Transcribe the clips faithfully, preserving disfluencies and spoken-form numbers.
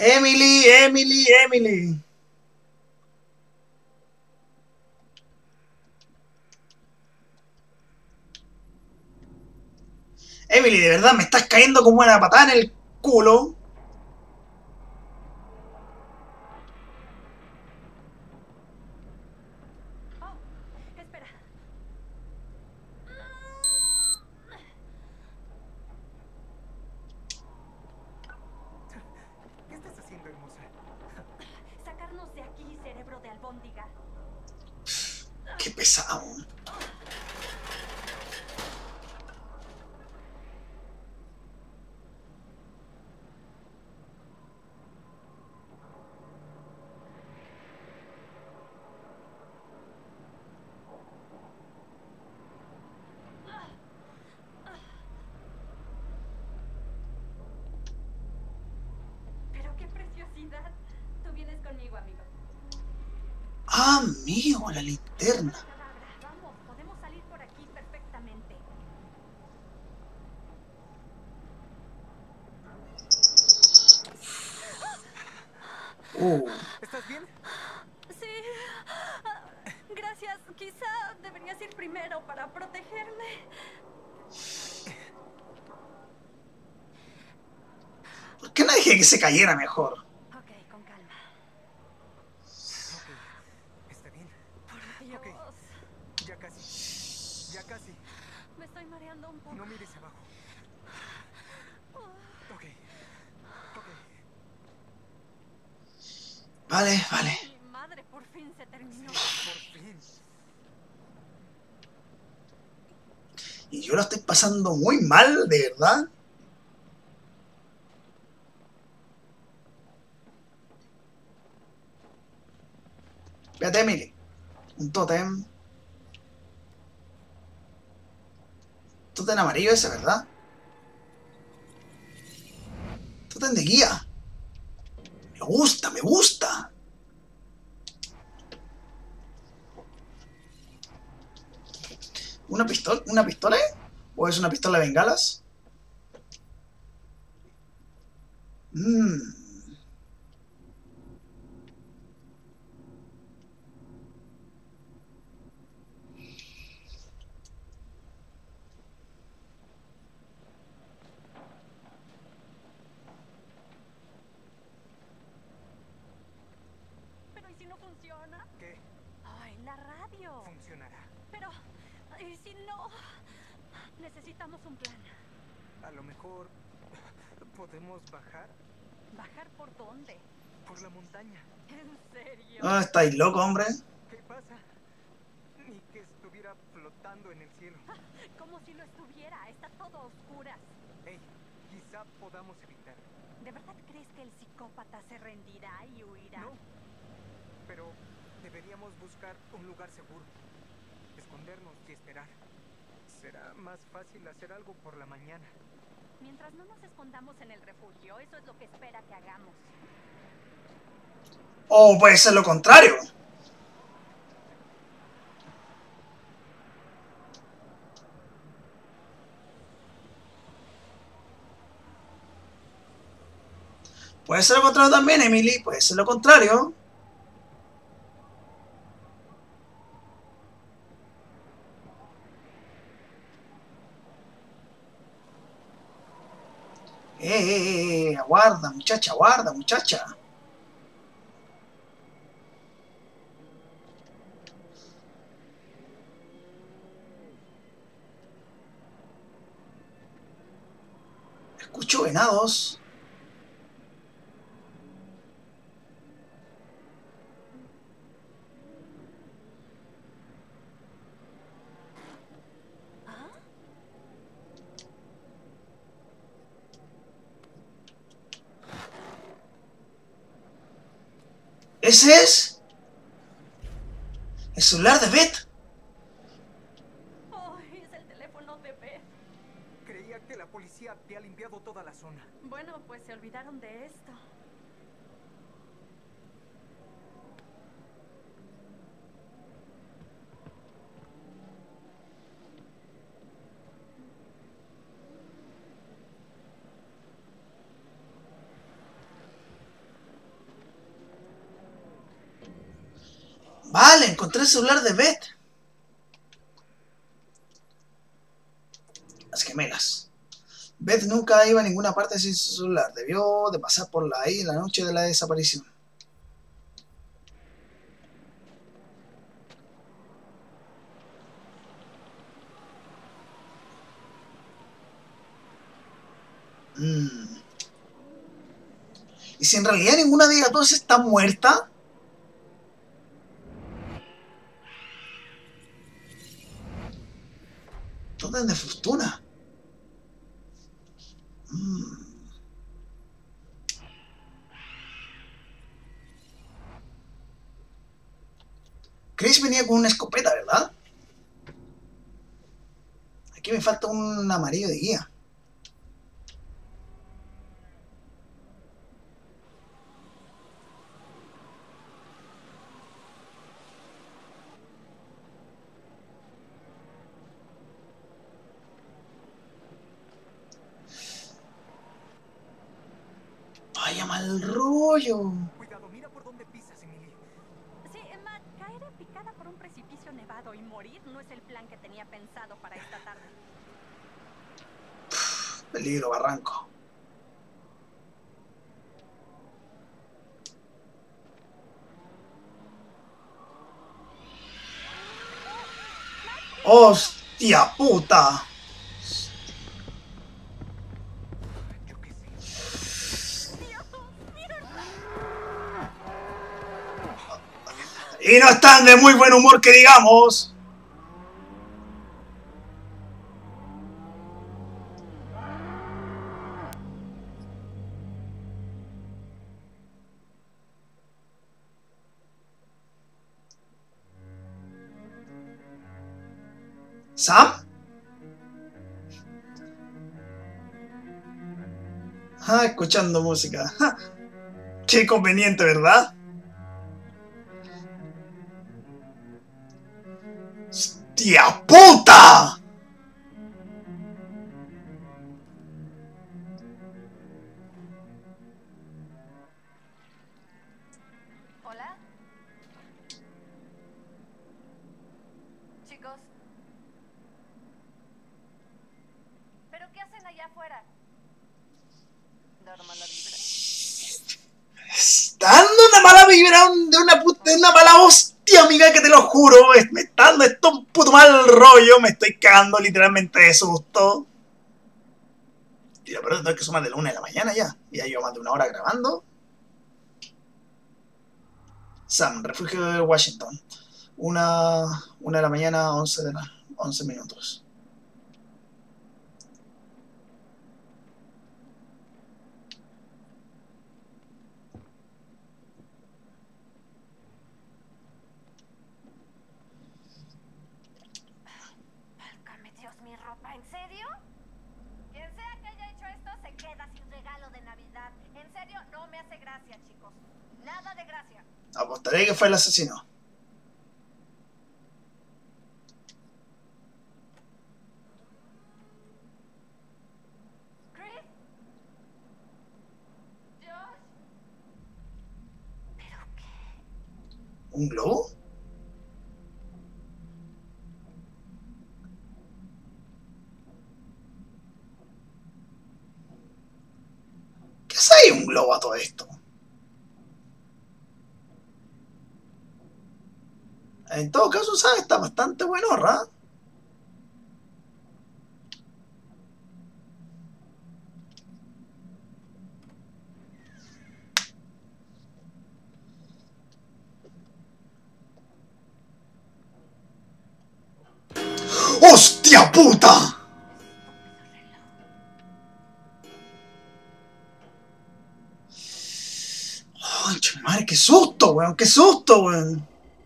Emily, Emily, Emily. Emily, de verdad, me estás cayendo como una patada en el culo. Oh, espera. ¿Qué estás haciendo, hermosa? Sacarnos de aquí, cerebro de albóndiga. Qué pesado. Pero qué preciosidad. Tú vienes conmigo, amigo. Ah, amigo, la linterna. Vamos, podemos salir por aquí perfectamente. Uh. ¿Estás bien? Sí. Gracias. Quizá deberías ir primero para protegerme. ¿Por qué no dejé que se cayera mejor? Ok, con calma. Ok. ¿Está bien? Por Dios. Ok. Ya casi. Ya casi. Me estoy mareando un poco. No mires abajo. Ok. Ok. Vale, vale. Mi madre, por fin se terminó. Sí, por fin. Y yo lo estoy pasando muy mal, de verdad. Fíjate, Emily. Un tótem. Tótem amarillo ese, ¿verdad? Tótem de guía. Me gusta, me gusta. ¿Una pistola? ¿Una pistola? ¿O es una pistola de bengalas? Mmm. Pero ¿y si no funciona? ¿Qué? Ay, la radio. Funcionará. Pero, ¿y si no? Necesitamos un plan. A lo mejor podemos bajar ¿Bajar por dónde? por la montaña. ¿En serio? Ah, estáis loco, hombre. ¿Qué pasa? Ni que estuviera flotando en el cielo. Como si lo estuviera. Está todo a oscuras. Hey, quizá podamos evitarlo. ¿De verdad crees que el psicópata se rendirá y huirá? No, pero deberíamos buscar un lugar seguro. Escondernos y esperar. Será más fácil hacer algo por la mañana. Mientras no nos escondamos en el refugio, eso es lo que espera que hagamos. O puede ser lo contrario. Puede ser lo contrario también, Emily. Puede ser lo contrario. Eh, eh, eh, eh, aguarda, muchacha, aguarda, muchacha. Escucho venados. ¿Ah? ¿Ese es? El celular de Beth. Ay, es el teléfono de Beth. Creía que la policía había limpiado toda la zona. Bueno, pues se olvidaron de esto. Vale, encontré el celular de Beth. Las gemelas. Beth nunca iba a ninguna parte sin su celular. Debió de pasar por la ahí en la noche de la desaparición. Mm. ¿Y si en realidad ninguna de ellas dos está muerta? Todas de fortuna. Mm. Chris venía con una escopeta, ¿verdad? Aquí me falta un amarillo de guía. Vaya mal rollo. Cuidado, mira por dónde pisas, Emily. Sí, Emma, caer en picada por un precipicio nevado y morir no es el plan que tenía pensado para esta tarde. Peligro, barranco. ¡Hostia puta! Yo qué sé. Y no están de muy buen humor que digamos. ¿Sam? Ah, escuchando música. Ja. Qué conveniente, ¿verdad? ¡Hostia puta! ¿Hola? Chicos. ¿Pero qué hacen allá afuera? Dar mala vibra. Está dando una mala vibra de una puta, de una mala hostia, amiga, que te lo juro. Me está dando esto un puto mal rollo. Me estoy cagando literalmente de susto. Tío, pero esto es que son más de la una de la mañana ya. Y ya llevo más de una hora grabando. Sam, refugio de Washington. Una, una de la mañana, once de la, once minutos. Válgame Dios, mi ropa, ¿en serio? Quien sea que haya hecho esto se queda sin regalo de Navidad. En serio, no me hace gracia, chicos. Nada de gracia. Apostaré que fue el asesino. ¿Chris? ¿Josh? ¿Pero qué? ¿Un globo? ¿Qué hace ahí un globo a todo esto? En todo caso, ¿sabes? Está bastante bueno, ¿verdad? ¡Hostia puta! ¡Ay, madre, qué susto, weón! ¡Qué susto, weón!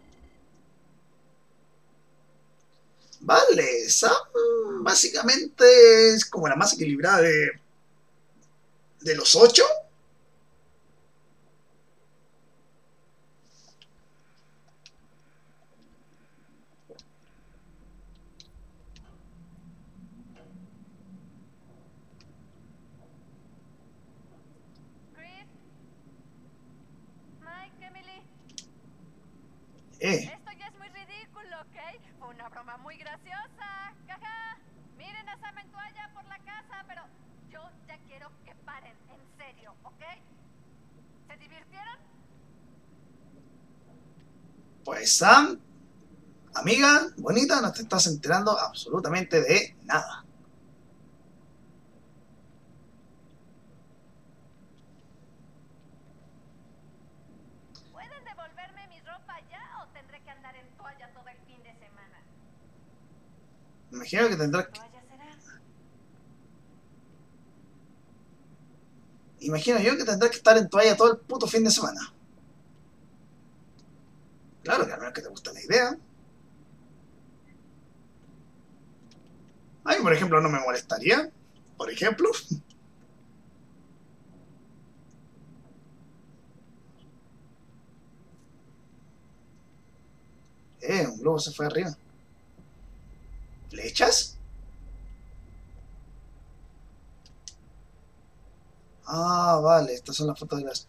Vale, Sam básicamente es como la más equilibrada de, de los ocho. Chris, Mike, Emily. Eh, Esto ¿ok? Fue una broma muy graciosa. Jaja. Miren a Sam en toalla por la casa, pero yo ya quiero que paren, en serio, ¿ok? ¿Se divirtieron? Pues Sam, amiga, bonita, no te estás enterando absolutamente de nada. ¿Pueden devolverme mi ropa ya o tendré que andar en toalla todo el fin de semana? Me imagino que tendrás que... ¿Toalla será? Imagino yo que tendrás que estar en toalla todo el puto fin de semana. Claro que a menos que te guste la idea. A mí, por ejemplo, no me molestaría. Por ejemplo. Eh, un globo se fue arriba. ¿Flechas? Ah, vale, estas son las fotos de las...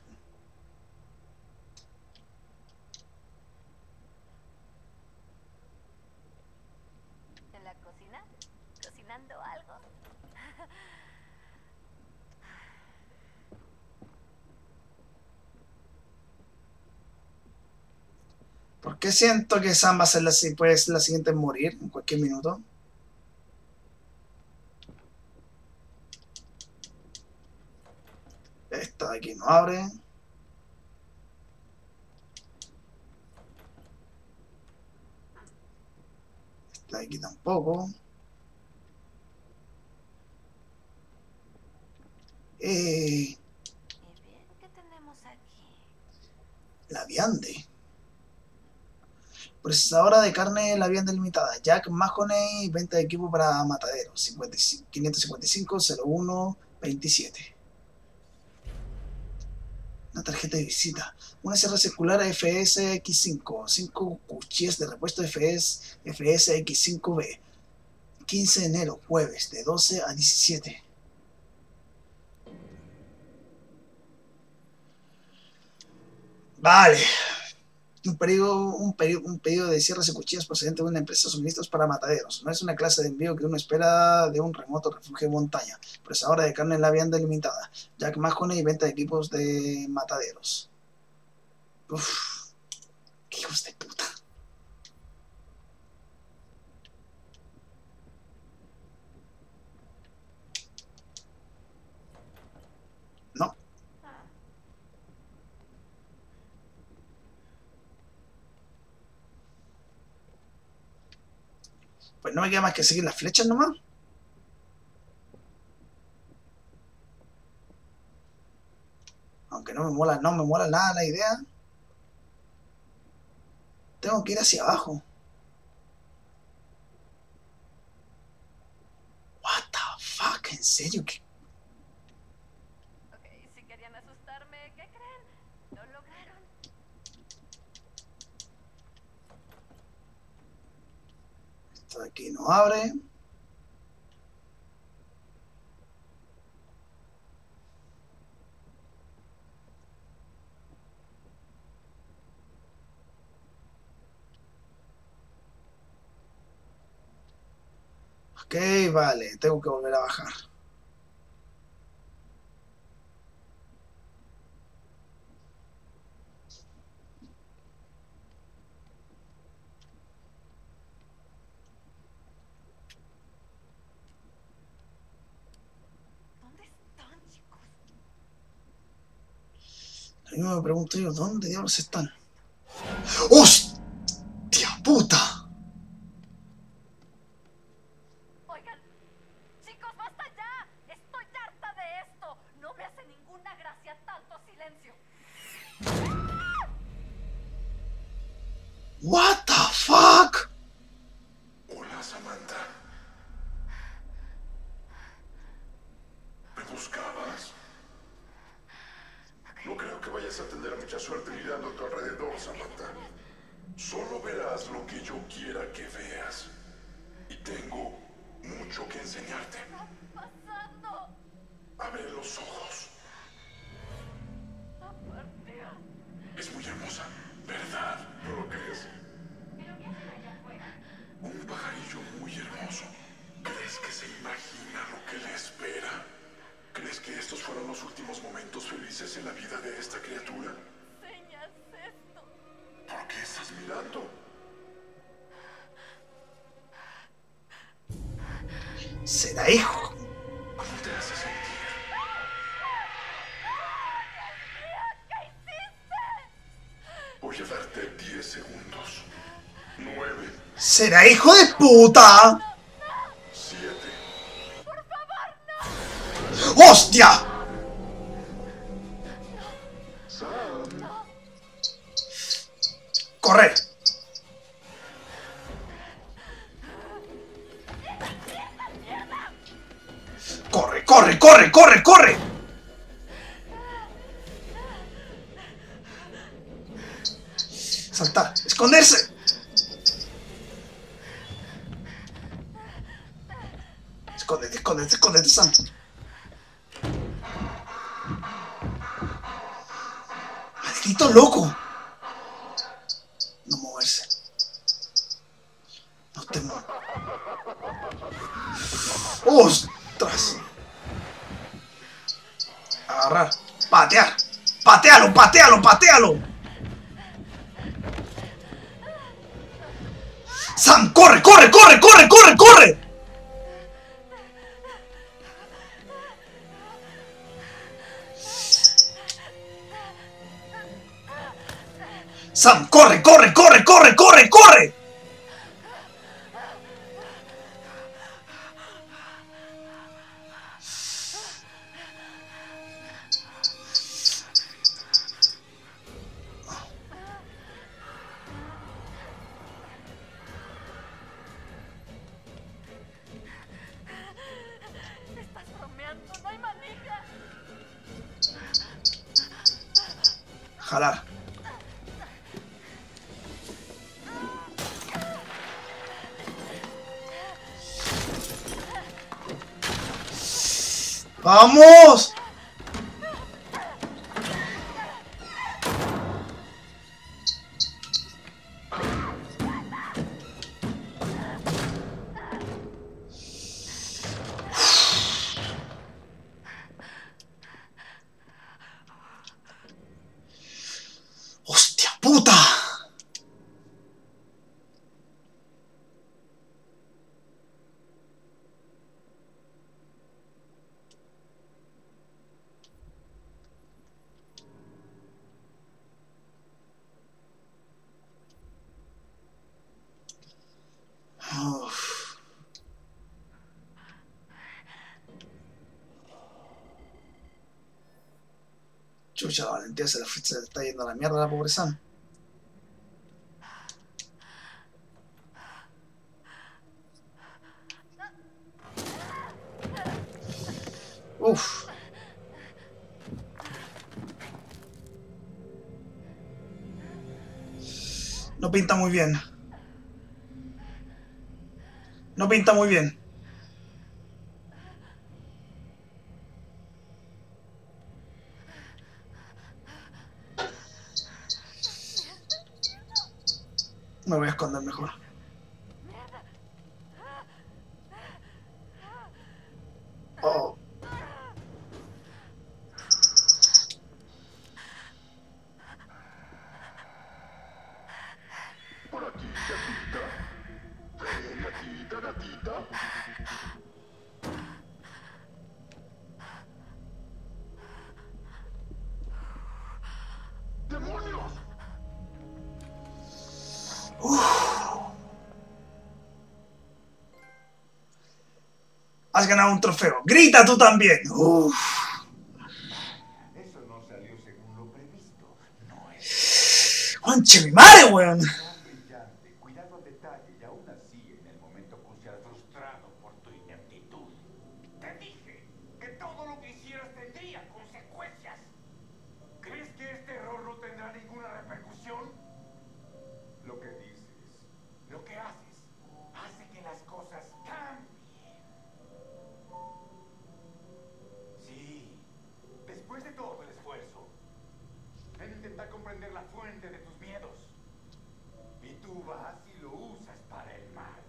¿En la cocina? ¿Cocinando algo? ¿Por qué siento que Sam va a ser la, puede ser la siguiente en morir en cualquier minuto? Esta de aquí no abre. Esta de aquí tampoco. Eh, Y bien, ¿qué tenemos aquí? la viande. Procesadora de carne la vianda limitada. Jack Mahoney, venta de equipo para mataderos. cincuenta y cinco, quinientos cincuenta y cinco, cero uno, veintisiete. Una tarjeta de visita. Una sierra circular F S X cinco. cinco cuchillas de repuesto F S, F S X cinco B. quince de enero, jueves, de doce a diecisiete. Vale. Un pedido, un, pedido, un pedido de sierras y cuchillas procedente de una empresa de suministros para mataderos. No es una clase de envío que uno espera de un remoto refugio de montaña. Procesadora de carne en la vianda limitada. Jack Mahoney y venta de equipos de mataderos. Uff. Qué hijos de puta. No. Pues no me queda más que seguir las flechas nomás. Aunque no me mola, no me mola nada la idea. Tengo que ir hacia abajo. What the fuck, ¿en serio? ¿Qué? Ok, si querían asustarme, ¿qué creen? Lo lograron. Esto de aquí no abre. Ok, vale, tengo que volver a bajar. ¿Dónde están, chicos? Lo mismo me pregunto yo, ¿dónde diablos están? ¡Hostia puta! Oigan, chicos, basta ya. Estoy harta de esto. No me hace ninguna gracia tanto silencio. What the fuck? Hola, Samantha. ¿Me buscabas? No creo que vayas a tener mucha suerte mirando a tu alrededor, Samantha. Solo verás lo que yo quiera que veas. Y tengo mucho que enseñarte. ¿Qué está pasando? Abre los ojos. Oh, por Dios. Es muy hermosa, ¿verdad? ¿No lo crees? ¿Pero qué hacen allá afuera? intereses en la vida de esta criatura? Enseñas esto. ¿Por qué estás mirando? ¿Será hijo? ¿Cómo te hace sentir? ¿Qué hiciste? Voy a darte diez segundos. nueve, ¿Será hijo de puta? siete. Por favor, no. ¡Hostia! Sam. ¡Correr! ¡Corre, corre, corre, corre, corre! Saltar, esconderse. Escóndete, escóndete, escóndete, Sam. Maldito loco. No moverse. No te muevas. ¡Ostras! Agarrar. Patear. Patealo, patealo, patealo. Sam, corre, corre, corre, corre, corre, corre. Sam, corre, corre, corre, corre, corre, corre. Estás bromeando, no hay manija. Jalar. ¡Vamos! ¡Hostia puta! Uf. Chucha, la valentía se le, se le está yendo a la mierda a la pobre Sam. Uf. No pinta muy bien. No pinta muy bien. Me voy a esconder mejor. Oh. Por aquí, gatita. Ven, gatita, gatita. ¡Demonios! Has ganado un trofeo. ¡Grita tú también! Uf. Eso no salió según lo previsto. No es ¡Conche mi madre, weón! tan brillante, cuidado al detalle y aún así en el momento crucial frustrado por tu ineptitud. Te dije que todo lo que hicieras tendría consecuencias. ¿Crees que este error no tendrá ninguna repercusión? Lo que dices, lo que haces, hace que las cosas cambien. Sí, después de todo el esfuerzo, en intentar comprender la fuente de tus miedos, y tú vas y lo usas para el mal.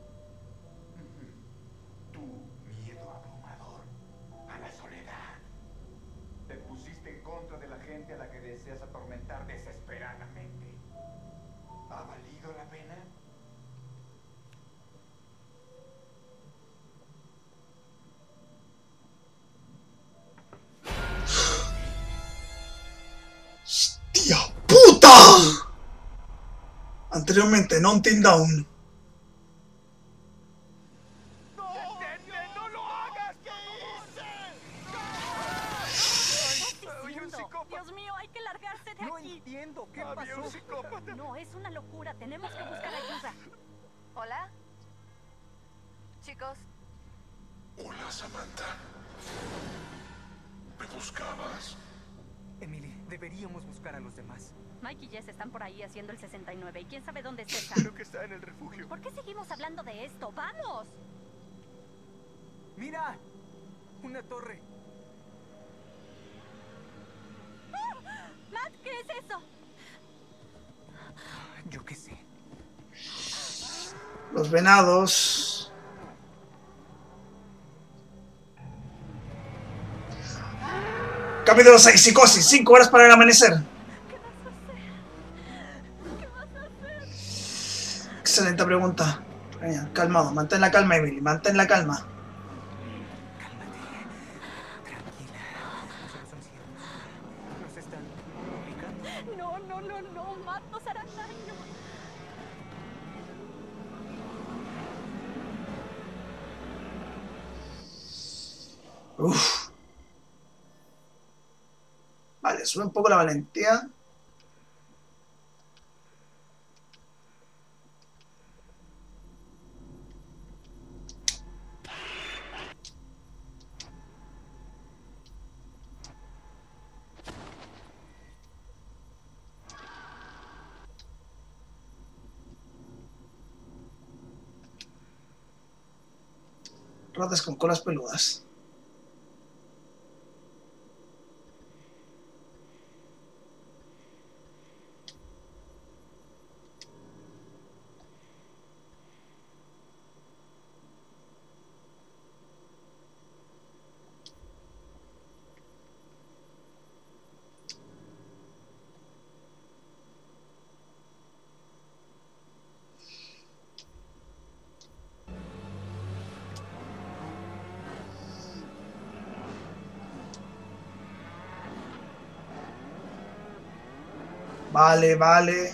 Tu miedo abrumador a la soledad. Te pusiste en contra de gente a la que deseas atormentar desesperadamente. ¿Ha valido la pena? ¡Hostia puta! Anteriormente, no Until Dawn. Dios mío, hay que largarse de No aquí. entiendo, ¿qué Había un pasó? psicópata. No, es una locura. Tenemos que buscar ayuda. ¿Hola? Chicos, Hola, Samantha. ¿Me buscabas? Emily, deberíamos buscar a los demás. Mike y Jess están por ahí haciendo el sesenta y nueve y quién sabe dónde es César. Creo que está en el refugio. ¿Por qué seguimos hablando de esto? ¡Vamos! ¡Mira! ¡Una torre! Matt, ¿qué es eso? Yo qué sé. Los venados. Capítulo seis, psicosis, cinco horas para el amanecer. ¿Qué vas a hacer? ¿Qué vas a hacer? Excelente pregunta. Venga, calmado, mantén la calma, Emily, mantén la calma. Cálmate. Tranquila. Solo son ciervos. Nos están ubicando. No, no, no, no. Matt nos hará daño. Uf. Vale, sube un poco la valentía. Ratas con colas peludas. Vale, vale.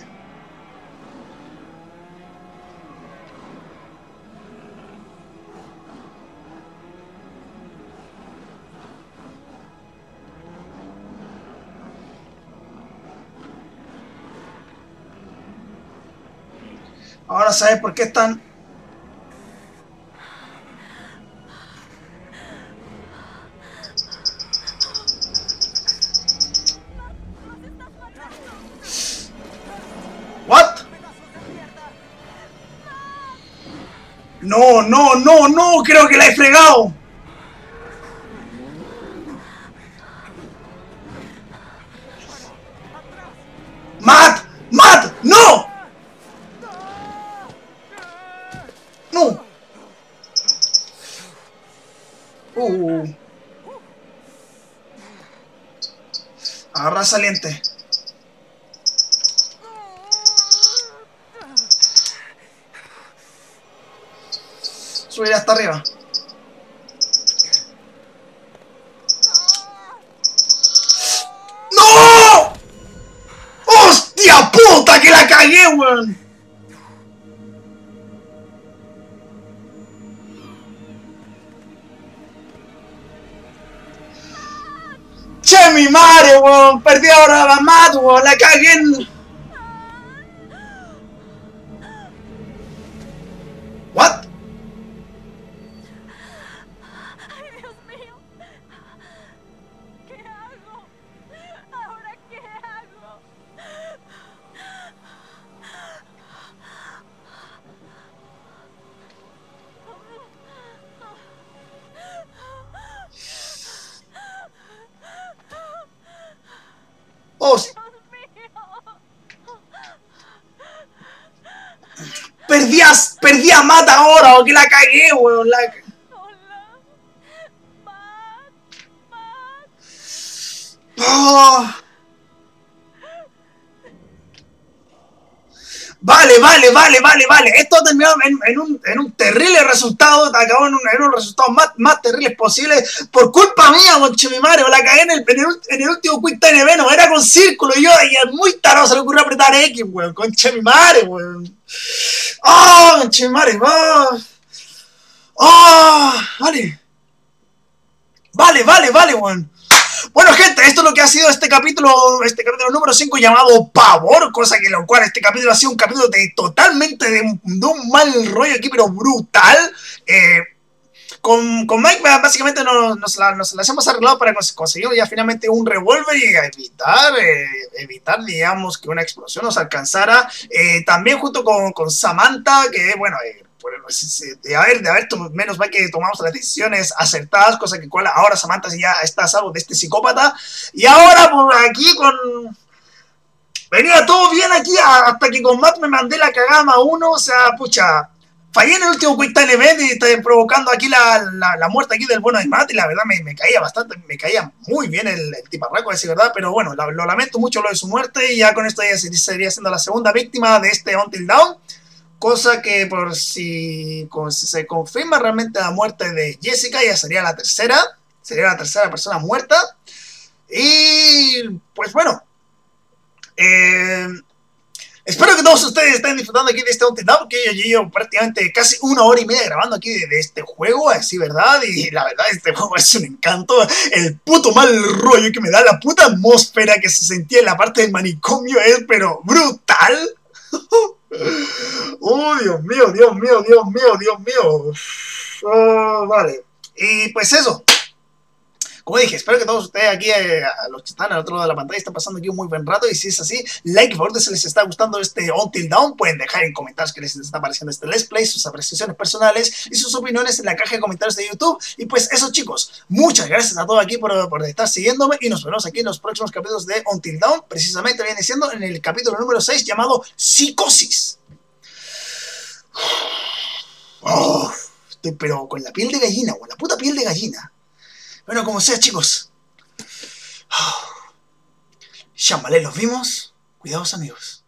Ahora sabes por qué están... ¿What? No, no, no, no, creo que la he fregado. ¡Matt! ¡Matt! ¡No! ¡No! Uh. Agarra saliente. Subir hasta arriba. ¡No! ¡Hostia puta que la cagué, weón! ¡Che, mi madre, weón! Perdí ahora a Matt, weón. La cagué en... ¿What? ¡Ay, Dios mío! ¿Qué hago? ¿Ahora qué hago? ¡Hostia! Dios mío. Perdí a, perdí a Matt ahora, o que la cagué, weón. La... Hola. Matt. Matt. Oh. Vale, vale, vale, vale, vale. Esto ha terminado en, en, un, en un terrible resultado. Acabó en, un, en unos resultados más, más terribles posibles. Por culpa mía, conche mi madre. La cagué en el, en el, en el último Quick Time Event. Era con círculo. Y yo, y muy tarado se le ocurrió apretar X, weón. Conche mi madre, weón. ¡Ah! Oh, conche mi madre. ¡Ah! Oh. ¡Ah! Oh, vale. Vale, vale, vale, weón. Bueno, gente, esto es lo que ha sido este capítulo, este capítulo número cinco llamado Pavor, cosa que lo cual este capítulo ha sido un capítulo de totalmente de, de un mal rollo aquí, pero brutal. Eh, con, con Mike básicamente nos, nos, la, nos las hemos arreglado para conseguir ya finalmente un revólver y evitar, eh, evitar, digamos, que una explosión nos alcanzara. Eh, también junto con, con Samantha, que bueno... Eh, de haber, de haber menos mal que tomamos las decisiones acertadas, cosa que cual ahora Samantha ya está a salvo de este psicópata, y ahora por aquí con... venía todo bien aquí hasta que con Matt me mandé la cagada más uno, o sea, pucha, fallé en el último Quick Time Event y está provocando aquí la, la, la muerte aquí del bueno de Matt, y la verdad me, me caía bastante, me caía muy bien el, el tiparraco, es verdad, pero bueno, lo, lo lamento mucho lo de su muerte, y ya con esto ya sería siendo la segunda víctima de este Until Dawn. Cosa que por si, si se confirma realmente la muerte de Jessica, ya sería la tercera. Sería la tercera persona muerta. Y pues bueno. Eh, espero que todos ustedes estén disfrutando aquí de este Until Dawn, porque yo llevo prácticamente casi una hora y media grabando aquí de, de este juego, así, ¿verdad? Y la verdad, este juego es un encanto. El puto mal rollo que me da, la puta atmósfera que se sentía en la parte del manicomio es, pero brutal. ¡Oh, Dios mío, Dios mío, Dios mío, Dios mío! Oh, vale. Y pues eso. Como dije, espero que todos ustedes aquí, eh, a los que están al otro lado de la pantalla, están pasando aquí un muy buen rato. Y si es así, like, por favor, si les está gustando este Until Dawn, pueden dejar en comentarios qué les está pareciendo este Let's Play, sus apreciaciones personales y sus opiniones en la caja de comentarios de YouTube. Y pues eso, chicos, muchas gracias a todos aquí por, por estar siguiéndome, y nos vemos aquí en los próximos capítulos de Until Dawn. Precisamente viene siendo en el capítulo número seis llamado Psicosis. Oh, estoy pero con la piel de gallina, con la puta piel de gallina. Bueno, como sea, chicos. Oh. Chambalé, los vimos. Cuidados, amigos.